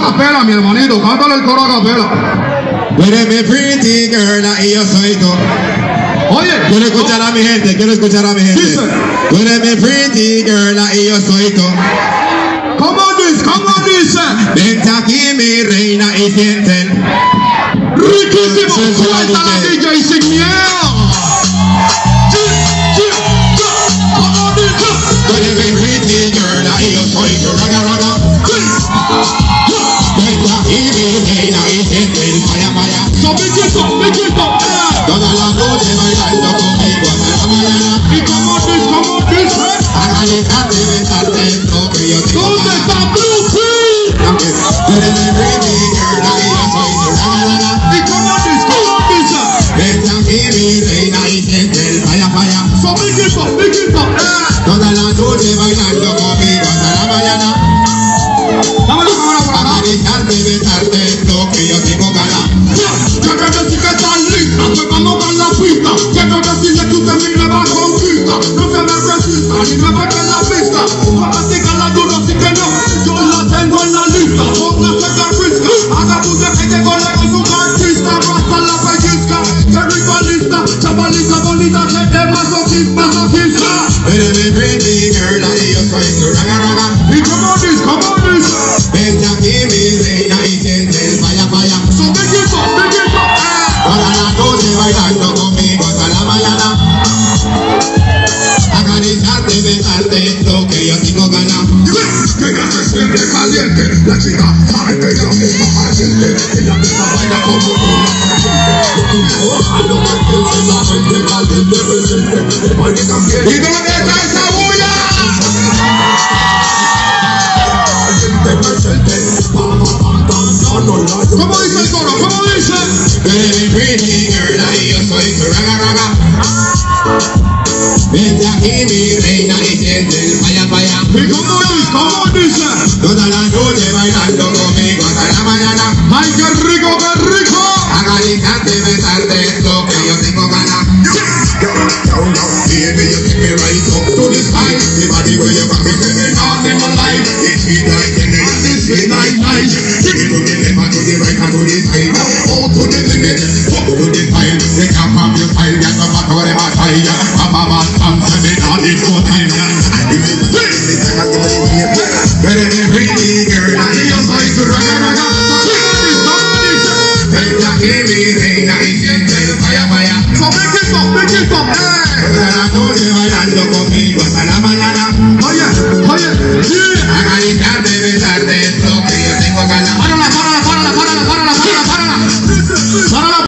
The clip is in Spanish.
capela, mi hermanito. Cántale el coro a capela. Tú eres mi pretty girl y yo soy tú. Oye, quiero escuchar a mi gente, quiero escuchar a mi gente. Dice. Tú eres mi pretty girl y yo soy tú. ¿Cómo dice? Vente aquí mi reina y sienten. Riquísimo. Suelta la DJ sin miedo. ¿Cómo dice? Tú eres mi pretty girl y yo soy tú. Raga, raga. Vente aquí mi reina y sienten. Vaya, vaya. Miquito. Toda la noche bailando conmigo hasta la mañana. ¿Y cómo dice? Analizarte, besarte, lo que yo tengo. ¿Dónde está Bluetooth? Tú eres mi pretty girl y yo soy tu reina. ¿Y cómo dice? Vente aquí mi reina y siente el falla. Miquito. Toda la noche bailando conmigo hasta la mañana. Dame la cámara por acá. Analizarte, besarte, lo que yo tengo ganas. Quiero decir que estás lista, pues vamos con la pista. Quiero decirle que usted mi nueva conquista. No se me resista, ni me mete en la pista. Para la duro, sí que no. Yo la tengo en la lista. Póngase la risca. Haga bulla que llegó la con su artista. Rasta la pellizca. Que ritualista. Chavalita bonita que es masoquista. Eres mi pretty girl y yo soy tu raga. ¿Y cómo dice? Vente aquí mi reina y siente el falla. Miquito. Toda la noche bailando conmigo hasta la mañana. Acariciarte, besarte, lo que yo tengo ganas. Que ella se siente caliente. La chica sabe que ella misma paciente. Ella misma baila como una ¿Y dónde está esa bulla? ¿Cómo dice el coro? Eres mi pretty girl y yo soy tu raga. Vente aquí mi reina y siente el falla. ¿Y cómo dice? Toda la noche bailando conmigo hasta la mañana. ¡Ay, qué rico! Acariciarte, besarte, lo que yo tengo ganas. Baby, you take me right up to the sky. The body where you got me living out in my life. It's sweet like candy and it's sweet like ice. Take me to the left and to the right and to the side. Out to the limit, up to the file. They can't pop your file, get the back of the fire. Mama, I'm coming on in no time. Give me the